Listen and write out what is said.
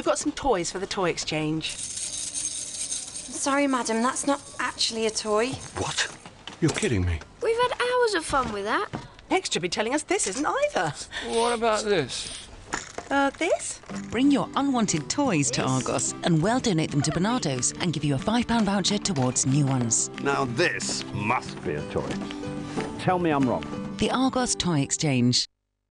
got some toys for the toy exchange. Sorry, madam, that's not actually a toy. What? You're kidding me. We've had hours of fun with that. Next you'll be telling us this isn't either. What about this? This? Bring your unwanted toys to Argos and we'll donate them to Bernardo's and give you a £5 voucher towards new ones. Now this must be a toy. Tell me I'm wrong. The Argos Toy Exchange.